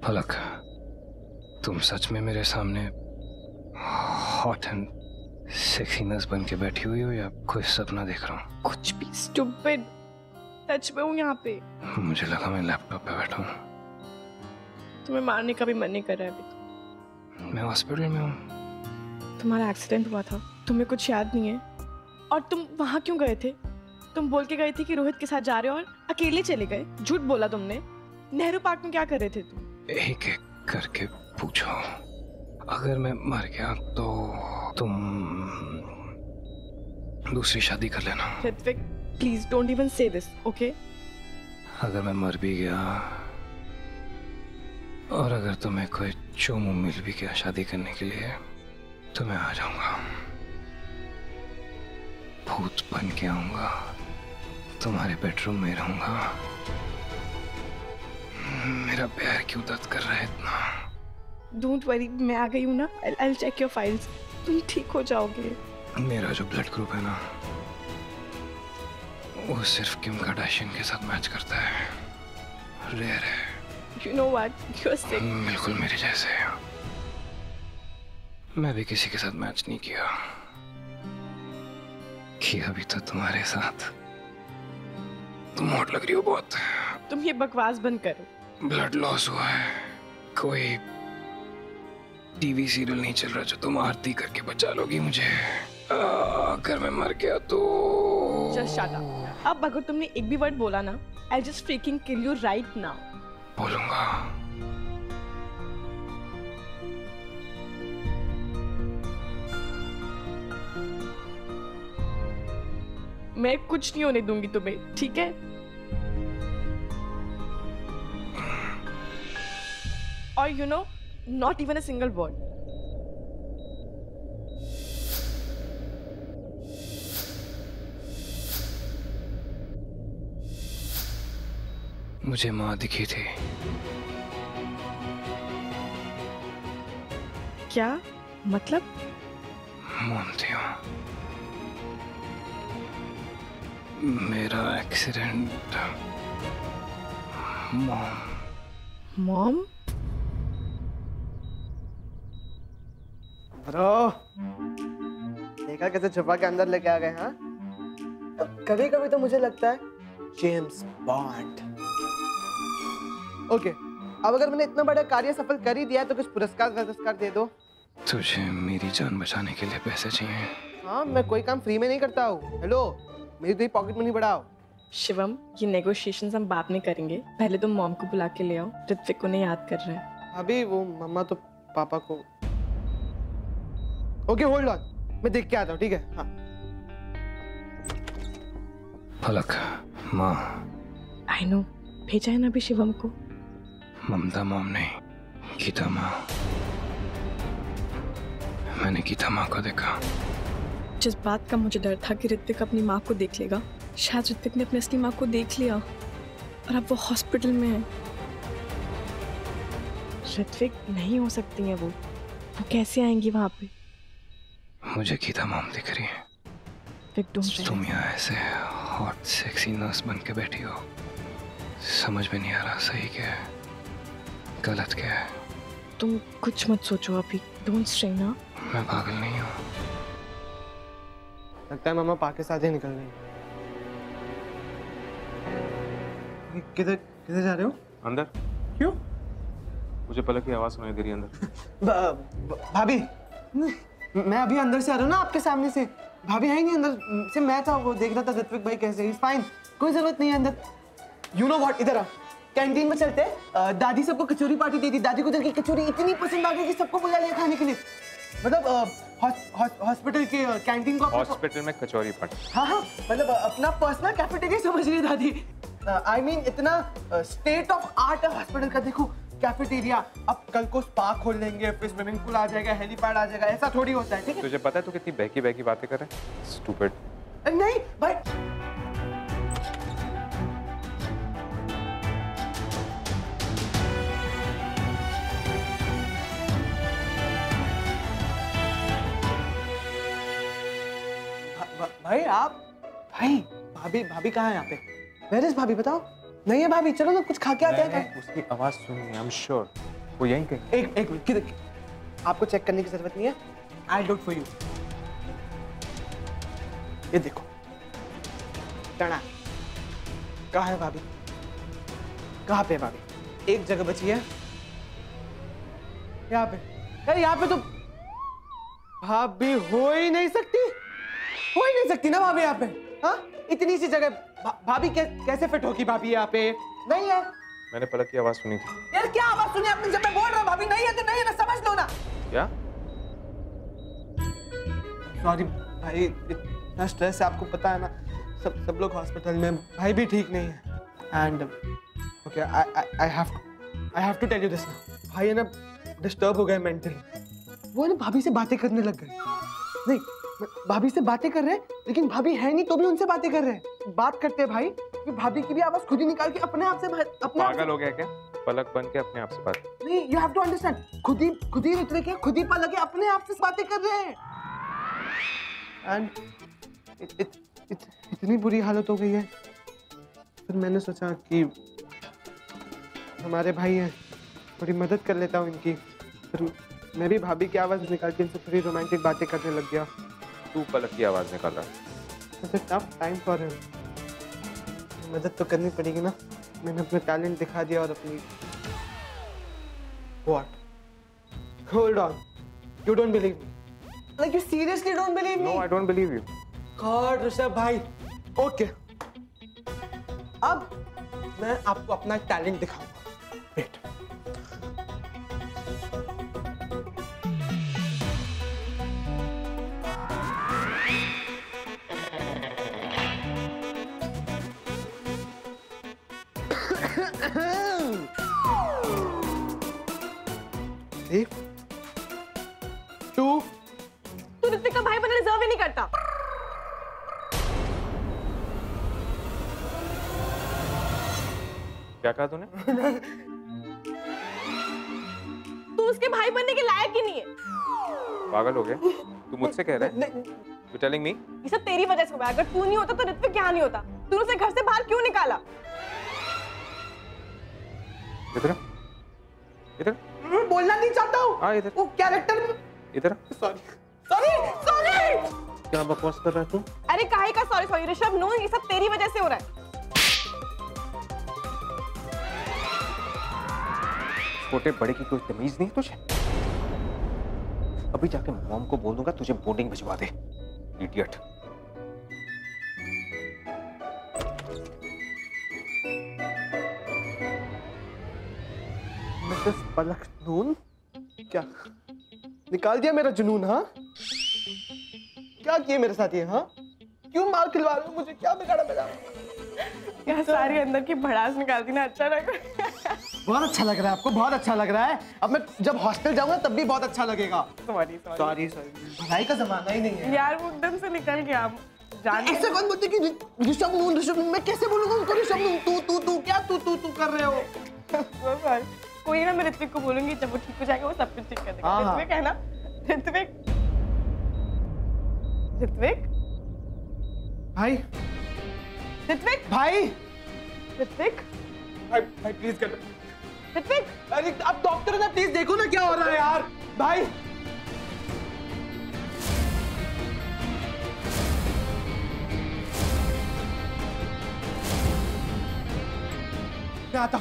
पलक, तुम सच में मेरे सामने हॉट एंड सेक्सी नर्स बन के बैठी हुई हो या कोई सपना देख रहा हूँ? कुछ भी स्टूपिड, सच में हूँ यहाँ पे। मुझे लगा मैं लैपटॉप पे बैठा हूँ। तुम्हें मारने का भी मन नहीं कर रहा है अभी तो। मैं हॉस्पिटल में हूँ। तुम्हारा एक्सीडेंट हुआ था, तुम्हें कुछ याद नहीं है? और तुम वहाँ क्यों गए थे? तुम बोल के गए थे कि रोहित के साथ जा रहे हो और अकेले चले गए। झूठ बोला तुमने। नेहरू पार्क में क्या कर रहे थे तुम? एक एक करके पूछो। अगर मैं मर गया तो तुम दूसरी शादी कर लेना। Hrithik, please don't even say this, okay? अगर मैं मर भी गया और अगर तुम्हें कोई चोमू मिल भी गया शादी करने के लिए तो मैं आ जाऊंगा। भूत बन के आऊंगा, तुम्हारे बेडरूम में रहूंगा। मेरा पैर क्यों दर्द कर रहा है इतना? डोंट वरी, मैं आ गई हूँ ना। I'll check your files. तुम ठीक हो जाओगे। मेरा जो ब्लड ग्रुप है ना वो सिर्फ किम कार्दाशियन के साथ मैच करता है। रेयर है। You know what? You're sick. बिल्कुल मेरे जैसे। मैं भी किसी के साथ मैच नहीं किया अभी तो तुम्हारे साथ। तुम हॉट लग रही हो बहुत। तुम ये बकवास बंद करो। ब्लड लॉस हुआ है। कोई टीवी सीरियल नहीं चल रहा जो तुम आरती करके बचा लोगी मुझे। अगर मैं मर गया तो Just shut up. अब अगर तुमने एक भी वर्ड बोला ना, I'll just freaking kill you right now. बोलूंगा। मैं कुछ नहीं होने दूंगी तुम्हें, ठीक है? और you know, not even a single word. मुझे माँ दिखी थी। क्या मतलब? मॉम थी वो। मेरा एक्सीडेंट। मॉम? ब्रो, देखा कैसे छुपा के अंदर लेके आ गए? हाँ, कभी कभी तो मुझे लगता है जेम्स बॉन्ड। ओके, अब अगर मैंने इतना बड़ा कार्य सफल कर ही दिया है तो कुछ पुरस्कार दे दो। तुझे मेरी जान बचाने के लिए पैसे चाहिए? हाँ, मैं कोई काम फ्री में नहीं करता हूँ। हेलो, मेरी तो पॉकेट मनी बढ़ाओ। शिवम, ये नेगोशिएशंस हम बाद में करेंगे। पहले तुम मॉम को बुला के ले आओ। ऋत्विक उन्हें याद कर रहा है। अभी वो मम्मा तो पापा को। ओके, होल्ड ऑन, मैं देख के आता हूँ, ठीक है? हाँ। पलक, माँ। आई नो, भेजा है ना अभी शिवम को। ममता मॉम नहीं, गीता माँ। मैंने गीता माँ को देखा। जिस बात का मुझे डर था कि ऋत्विक अपनी माँ को देख लेगा, शायद ऋत्विक ने अपनी असली माँ को देख लिया और अब वो हॉस्पिटल में है। ऋत्विक नहीं हो सकती है वो कैसे आएंगी वहां पे? मुझे गीता मॉम दिख रही है। तुम यहाँ ऐसे हॉट सेक्सी नर्स बन के बैठी हो। समझ में नहीं आ रहा सही क्या है, गलत क्या है। तुम कुछ मत सोचो अभी। डोंट स्ट्रेन ना। मैं पागल नहीं हूँ। लगता है मामा पा के साथ ही निकल रही है। किधर किधर जा रहे हो? अंदर। क्यों? मुझे पलक की आवाज सुनाई दे रही है अंदर। भाभी, मैं अभी अंदर से आ रहा हूँ ना आपके सामने से। भाभी आएंगे अंदर से। मैं था वो देख रहा था ऋत्विक भाई कैसे। फाइन, कोई जरूरत नहीं है अंदर। यू नो व्हाट, इधर आ, कैंटीन में चलते हैं। दादी सबको कचौरी पार्टी दे दी। दादी को उधर की कचौरी इतनी पसंद आ गई कि सबको बुला लिया खाने के लिए। मतलब हॉस्पिटल के कैंटीन को। हॉस्पिटल में कचौरी पार्टी? हाँ हाँ, मतलब अपना पर्सनल कैफेटेरिया समझ रही दादी। आई मीन इतना स्टेट ऑफ आर्ट है हॉस्पिटल का। देखो कैफेटेरिया, अब कल को स्पा खोल लेंगे, फिर स्विमिंग पूल आ जाएगा, हेलीपैड आ जाएगा। ऐसा थोड़ी होता है, ठीक है? तुझे पता है तू कितनी बहकी बहकी बातें कर रहा है? स्टूपिड। नहीं भाई, भाई आप, भाई भाभी, भाभी कहाँ है यहाँ पे? Where is भाभी? बताओ। नहीं है भाभी, चलो ना कुछ खा के आते हैं। उसकी आवाज सुनी, I'm sure। वो यहीं कहीं। एक मिनट, किधर? आपको चेक करने की जरूरत नहीं है, I do it for you. ये देखो टना, कहाँ है भाभी? कहाँ पे है भाभी? एक जगह बची है, यहाँ पे। यार यहाँ पे तो भाभी हो ही नहीं सकती, हो ही नहीं सकती ना भाभी यहाँ पे। हाँ, इतनी सी जगह भाभी कैसे फिट होगी भाभी यहाँ पे? नहीं है। मैंने पलक की आवाज सुनी थी। यार क्या आवाज सुनी आपने? जब मैं बोल रहा हूँ भाभी नहीं है तो नहीं है ना, समझ लो ना। क्या? सॉरी भाई, इतना स्ट्रेस है, आपको पता है ना, सब लोग हॉस्पिटल में, भाई भी ठीक नहीं है। And okay, I have to tell you this ना, भाई है ना डिस्टर्ब हो गए मेंटली। वो ना भाभी से बातें करने लग गए। नहीं, भाभी से बातें कर रहे हैं, लेकिन भाभी है नहीं तो भी उनसे बातें कर रहे हैं। बात करते हैं भाई कि भाभी की भी आवाज खुद ही निकाल के अपने आप से, अपने पागल हो गया क्या? पलक बन के अपने आप से बात? नहीं, यू हैव टू अंडरस्टैंड, खुद ही ऋत्विक है, खुद ही पलक है, अपने आप से बातें कर रहे हैं। एंड इतनी बुरी हालत हो गई है, फिर मैंने सोचा कि हमारे भाई हैं, थोड़ी मदद कर लेता हूँ इनकी। फिर मैं भी भाभी की आवाज निकाल के इनसे थोड़ी रोमांटिक बातें करने लग गया। तू पलक की आवाज निकाल रहा? टफ टाइम फॉर हिम, मदद तो करनी पड़ेगी ना। मैंने अपना टैलेंट दिखा दिया और अपनी What? Hold on. You don't believe me? Like you seriously don't believe me? No, I don't believe you. God, Rishabh भाई. Okay. अब मैं आपको अपना टैलेंट दिखाऊंगा. Wait. एक, 2, तू ऋत्विक का भाई बनना डिजर्व ही नहीं करता। क्या कहा तूने? तू उसके भाई बनने के लायक ही नहीं है। पागल हो गया? तू मुझसे कह रहा है? You telling me? ये सब तेरी वजह से हुआ है। अगर तू नहीं होता तो ऋत्विक यहाँ नहीं होता। तूने उसे घर से बाहर क्यों निकाला? इधर इधर बोलना नहीं चाहता हूँ। हाँ इधर। वो कैरेक्टर इधर। सॉरी। क्या बकवास कर रहा है तू? अरे काहे का सॉरी ऋषभ, नो, ये सब तेरी वजह से हो रहा है। छोटे बड़े की कोई तमीज नहीं तुझे? अभी जाके मॉम को बोलूंगा तुझे बोर्डिंग भिजवा दे, इडियट। मिसेस पलक नून, क्या निकाल दिया मेरा जुनून? हाँ, क्या किए मेरे साथ ये? हाँ, क्यों मार खिलवा रहे हो मुझे? क्या बिगाड़ा मेरा? यार सारी अंदर की भड़ास निकाल दी ना, अच्छा लग रहा है। बहुत अच्छा लग रहा है आपको? बहुत अच्छा लग रहा है। अब मैं जब हॉस्टल जाऊंगा तब भी बहुत अच्छा लगेगा। सॉरी भलाई का जमाना ही नहीं है यार, वो एकदम से निकल गया। ऐसे कौन बोलते कि ऋषभ नून? मैं कैसे बोलूंगा उनको ऋषभ नून? तू क्या तू कर रहे हो? कोई ना, मैं ऋत्विक को बोलूंगी, जब वो ठीक हो जाएगा वो सब कुछ ठीक कर देगा। ऋत्विक है ना? ऋत्विक भाई, ऋत्विक भाई, ऋत्विक भाई प्लीज कर। ऋत्विक, अरे अब डॉक्टर है ना, प्लीज देखो ना क्या हो रहा है यार। भाई मैं आता हूं।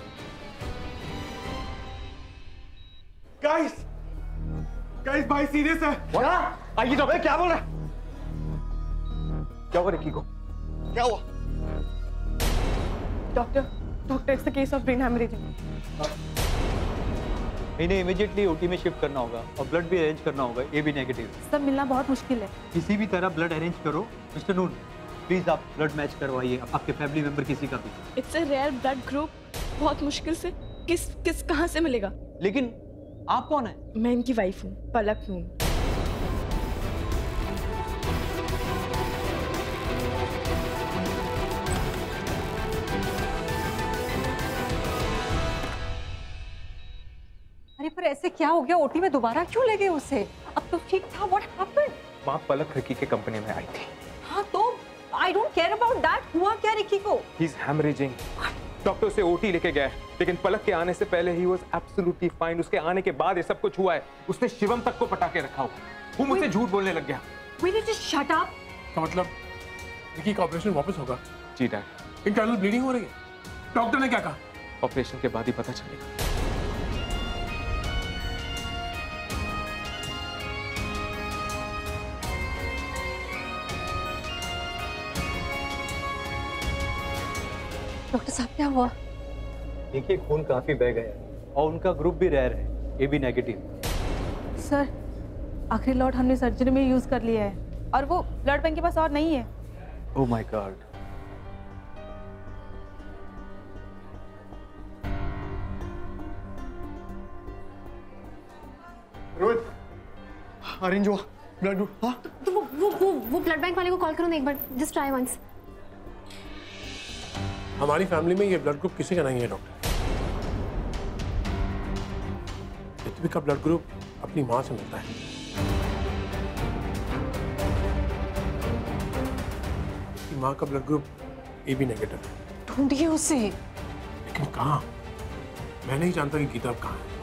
गाइस भाई सीरियस है। आइए डॉक्टर। क्या बोल रहा है? क्या हुआ रिकी को? क्या हुआ? Doctor, it's the case of brain hemorrhaging. इन्हें इमीडिएटली ओटी में शिफ्ट करना होगा और ब्लड भी अरेंज करना होगा, ए बी नेगेटिव। सब मिलना बहुत मुश्किल है। किसी भी तरह ब्लड अरेंज करो। मिस्टर नून, प्लीज आप ब्लड मैच करवाइए आपके फैमिली मेंबर किसी का भी। It's a rare blood group, बहुत मुश्किल से। किस कहाँ से मिलेगा? लेकिन आप कौन है? मैं इनकी वाइफ हूँ, पलक नून। अरे पर ऐसे क्या हो गया? ओटी में दोबारा क्यों ले गए उसे? अब तो ठीक था। What happened? माँ पलक रिकी के कंपनी में आई थी। हाँ तो I don't care about that. हुआ क्या रिकी को? He is hemorrhaging. डॉक्टर उसे ओटी लेके गया है, लेकिन पलक के आने से पहले ही वाज एब्सोल्युटली फाइन। उसके आने के बाद ये सब कुछ हुआ है। उसने शिवम तक को पटा के रखा हुआ। वो मुझसे झूठ बोलने लग गया। Will you just shut up? तो मतलब विकी का ऑपरेशन वापस होगा? जी डैड। इंटरनल ब्लीडिंग हो रही है। डॉक्टर ने क्या कहा? ऑपरेशन के बाद ही पता चलेगा। डॉक्टर साहब क्या हुआ? देखिए खून काफी बह गया है और उनका ग्रुप भी रेयर है, AB नेगेटिव। सर आखिरी लॉट हमने सर्जरी में यूज कर लिया है और वो ब्लड बैंक के पास और नहीं है। Oh my god. Rohit, arrange हुआ ब्लड ग्रुप। हाँ तो वो ब्लड बैंक वाले को कॉल करो ना एक बार, जस्ट ट्राई वंस। हमारी फैमिली में ये ब्लड ग्रुप किसी का नहीं है डॉक्टर। ऋत्विक का ब्लड ग्रुप अपनी माँ से मिलता है। उसकी माँ का ब्लड ग्रुप AB नेगेटिव है। ढूंढिए उसे। लेकिन कहाँ? मैं नहीं जानता कि गीता अब कहाँ है।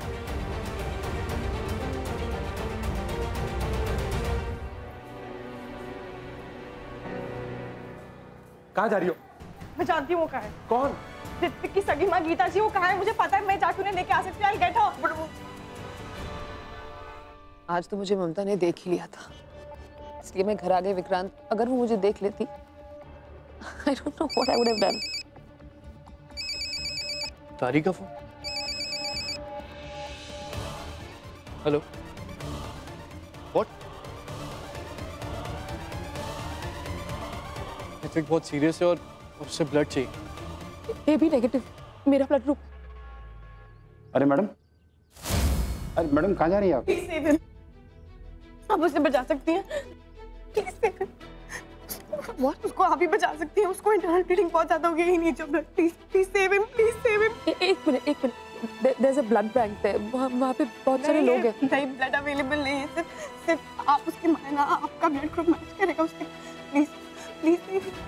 कहाँ जा रही हो? मैं जानती हूँ वो कहाँ है। कौन? ऋत्विक की सगी माँ गीता जी, वो कहाँ है मुझे पता है। मैं जाके उन्हें लेके आ सकती हूँ। Get out. आज तो मुझे ममता ने देख ही लिया था, इसलिए मैं घर आ गई। विक्रांत, अगर वो मुझे देख लेती, I don't know what I would have done. तारी का फोन। हेलो। व्हाट? ऋत्विक बहुत सीरियस है और उससे ब्लड चाहिए। AB नेगेटिव मेरा ब्लड ग्रुप। अरे मैडम, कहाँ जा रही हैं आप? Please save him. आप उसे बचा सकती हैं? Please save him. What? उसको आप ही बचा सकती हैं। उसको इंटरनल ब्लीडिंग बहुत ज्यादा हो गई। ही नीचे blood. Please save him, please save him. एक minute. There's a blood bank there. वहाँ पे बहुत सारे लोग हैं। नहीं, ब्लड अवेलेबल नहीं है। सिर्फ आप उसकी माँ ना, आपका ब्लड ग्रुप मैच करेगा उसके। Please save him.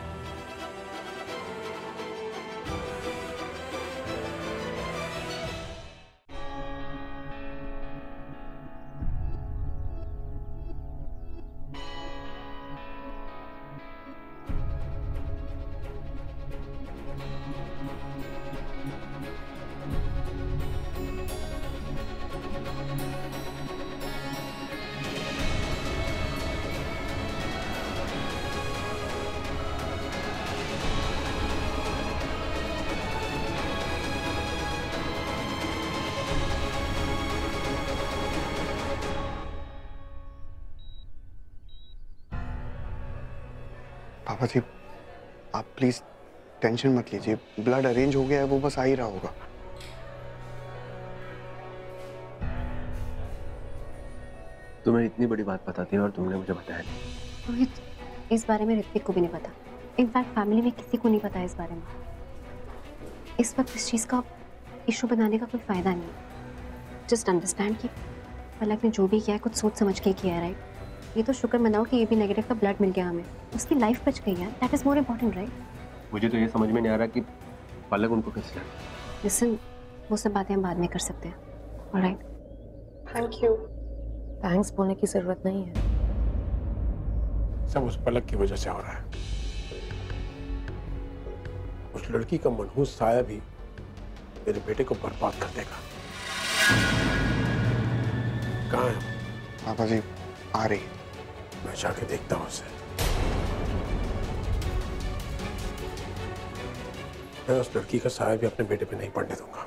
पापा जी, आप प्लीज टेंशन मत लीजिए। ब्लड अरेंज हो गया है, वो बस आ ही रहा होगा। तुम्हें इतनी बड़ी बात बताती है और तुमने मुझे बताया नहीं। रोहित, इस बारे में ऋत्विक को भी नहीं पता। इनफैक्ट फैमिली में किसी को नहीं पता इस बारे में। इस वक्त इस चीज़ का इशू बनाने का कोई फायदा नहीं। जस्ट अंडरस्टैंड कि पलक ने जो भी किया है कुछ सोच समझ के किया है, राइट? ये तो शुक्र मनाओ कि AB नेगेटिव का ब्लड मिल गया हमें। उसकी लाइफ बच गई है। That is more important, right? मुझे तो ये समझ में नहीं आ रहा कि पलक उनको कैसे लगा। लिसन, वो सब बातें हम बाद में कर सकते हैं। ऑलराइट? Thank you. थैंक्स बोलने की जरूरत नहीं है। सब उस पलक की वजह से हो रहा है। उस लड़की का मनहूस साया भी मेरे बेटे को बर्बाद कर देगा। कहाँ है? पापा जी, आ रही। मैं जाके देखता हूँ उसे। मैं उस लड़की का साया भी अपने बेटे पे नहीं पड़ने दूंगा।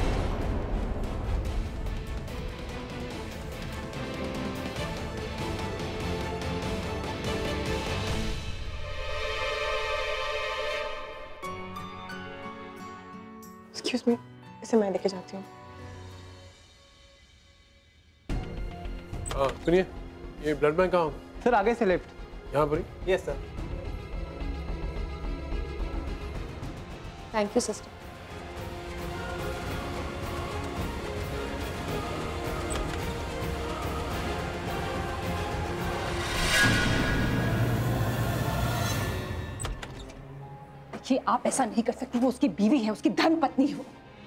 एक्सक्यूज मी, इसे मैं लेके जाती हूँ। हाँ सुनिए, ये ब्लड बैंक कहाँ होगा? सर आगे से लेफ्ट। यहाँ पर ही? Yes sir. Thank you sister. देखिए, आप ऐसा नहीं कर सकती। वो उसकी बीवी है, उसकी धर्म पत्नी है वो।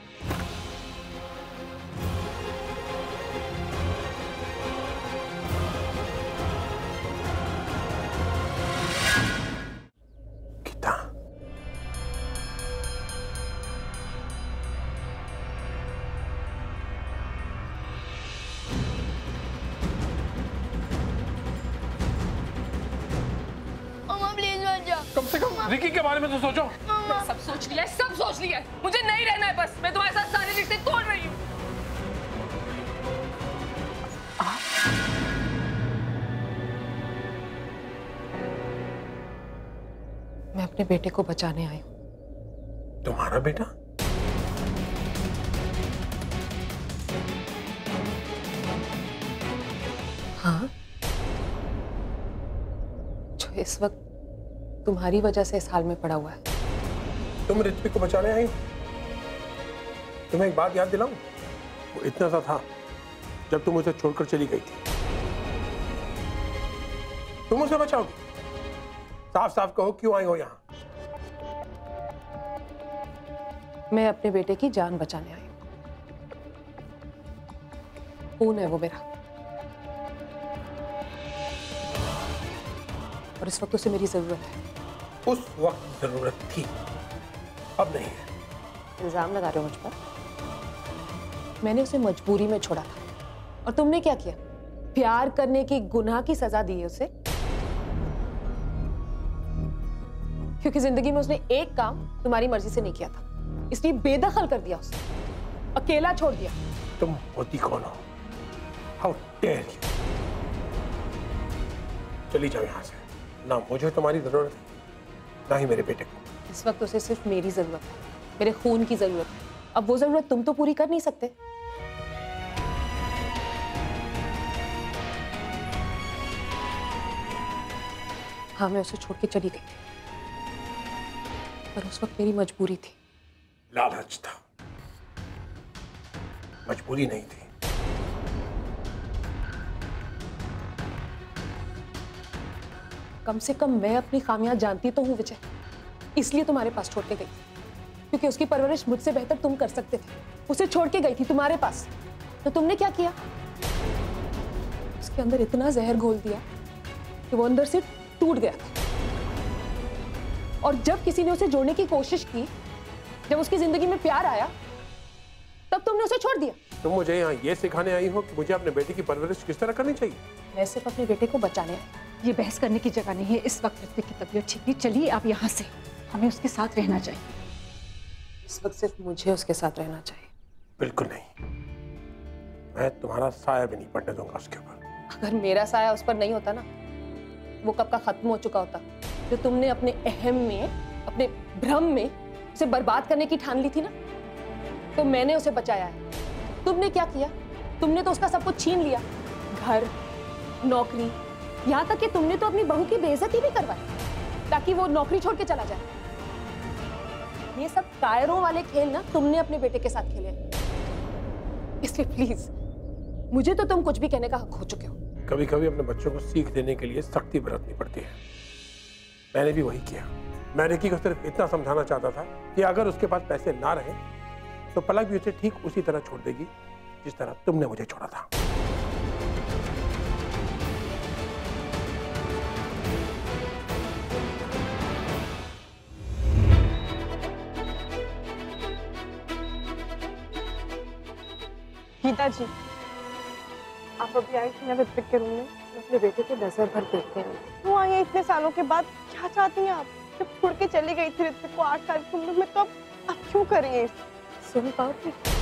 कम से कम रिकी के बारे में तो सोचो। सब सोच लिया है, सब सोच लिया है। मुझे नहीं रहना है बस। मैं तुम्हारे साथ सारे रिश्ते तोड़ रही हूँ। मैं अपने बेटे को बचाने आई हूँ। तुम्हारा बेटा? हाँ, जो इस वक्त तुम्हारी वजह से इस हाल में पड़ा हुआ है। तुम ऋत्विक को बचाने आई? तुम्हें एक बात याद दिलाऊं? वो इतना सा था जब तुम उसे छोड़कर चली गई थी। तुम उसे बचाओगी? साफ साफ कहो, क्यों आई हो यहाँ? मैं अपने बेटे की जान बचाने आई हूँ। खून है वो मेरा, और इस वक्त उसे मेरी जरूरत है। उस वक्त जरूरत थी, अब नहीं है। इल्जाम लगा रहे हो मुझ पर? मैंने उसे मजबूरी में छोड़ा था, और तुमने क्या किया? प्यार करने की गुनाह की सजा दी है उसे, क्योंकि जिंदगी में उसने एक काम तुम्हारी मर्जी से नहीं किया था, इसलिए बेदखल कर दिया उसे, अकेला छोड़ दिया। तुम होती कौन हो? How dare you! चली जाओ यहाँ से। ना मुझे तुम्हारी जरूरत है, ना ही मेरे बेटे को। इस वक्त उसे सिर्फ मेरी जरूरत है, मेरे खून की जरूरत है। अब वो जरूरत तुम तो पूरी कर नहीं सकते। हाँ, मैं उसे छोड़ के चली गई थी, पर उस वक्त मेरी मजबूरी थी। लालच था, मजबूरी नहीं थी। कम से कम मैं अपनी खामियां जानती तो हूं विजय, इसलिए तुम्हारे पास छोड़ के गई थी, क्योंकि उसकी परवरिश मुझसे बेहतर तुम कर सकते थे। उसे छोड़ के गई थी तुम्हारे पास, तो तुमने क्या किया? उसके अंदर इतना जहर घोल दिया कि वो अंदर से टूट गया था, और जब किसी ने उसे जोड़ने की कोशिश की, जब उसकी जिंदगी में प्यार आया, तब तुमने उसे छोड़ दिया। तुम मुझे यहाँ ये सिखाने आई हो कि मुझे अपने बेटे की परवरिश किस तरह करनी चाहिए? मैं सिर्फ अपने बेटे को बचाने आई। ये बहस करने की जगह नहीं है इस वक्त। ऋत्विक की तबीयत ठीक नहीं, चलिए आप यहाँ से। हमें उसके साथ रहना चाहिए। इस वक्त सिर्फ मुझे उसके साथ रहना चाहिए। बिल्कुल नहीं, मैं तुम्हारा साया भी नहीं पड़ने दूंगा उसके ऊपर। अगर मेरा साया उस पर नहीं होता ना, वो कब का खत्म हो चुका होता। जो तुमने अपने अहम में, अपने भ्रम में उसे बर्बाद करने की ठान ली थी ना, तो मैंने उसे बचाया है। तुमने क्या किया? तुमने तो उसका सब कुछ छीन लिया, घर, नौकरी, यहाँ तक कि तुमने तो अपनी बहू की बेइज्जती भी करवाई ताकि वो नौकरी छोड़ के चला जाए। ये सब कायरों वाले खेल ना तुमने अपने बेटे के साथ खेले, इसलिए प्लीज मुझे तो तुम कुछ भी कहने का हक हो चुके हो। कभी कभी अपने बच्चों को सीख देने के लिए सख्ती बरतनी पड़ती है। मैंने भी वही किया। मैं रिकी को सिर्फ इतना समझाना चाहता था कि अगर उसके पास पैसे ना रहे तो पलक भी उसे ठीक उसी तरह छोड़ देगी जिस तरह तुमने मुझे छोड़ा था। गीता जी, आप अभी आई थी ना ऋत्विक के रूम में? अपने बेटे को नजर भर देखते हैं। क्यों आई हैं इतने सालों के बाद? क्या चाहती हैं आप? जब छोड़ के चली गई थी ऋत्विक को 8 साल की उम्र में, तो अब क्यों कर रही हैं? सुन पाओ